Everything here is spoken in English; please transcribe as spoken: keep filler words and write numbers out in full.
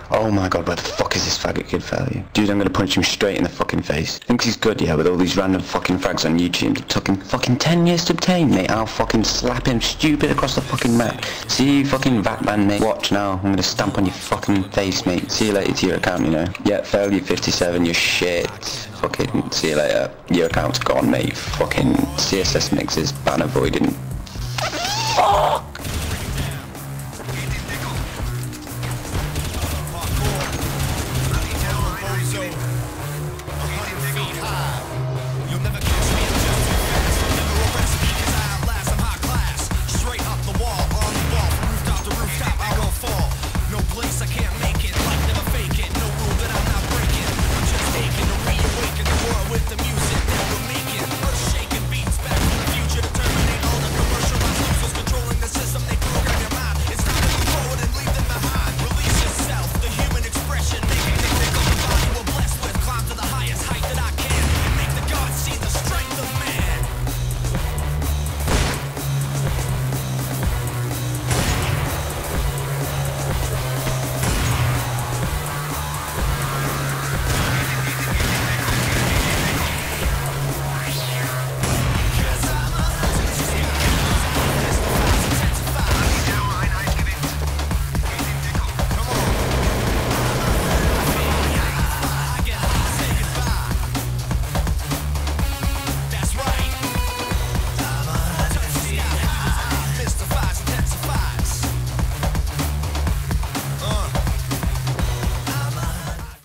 Oh my god, where the fuck is this faggot kid, Failu? Dude, I'm gonna punch him straight in the fucking face. Thinks he's good, yeah, with all these random fucking frags on YouTube. It took him fucking ten years to obtain, mate. I'll fucking slap him stupid across the fucking map. See you fucking Vatman, mate. Watch now. I'm gonna stamp on your fucking face, mate. See you later to your account, you know. Yeah, Failu fifty-seven, you're shit. Fucking see you later. Your account's gone, mate. Fucking C S S mixes, ban avoiding.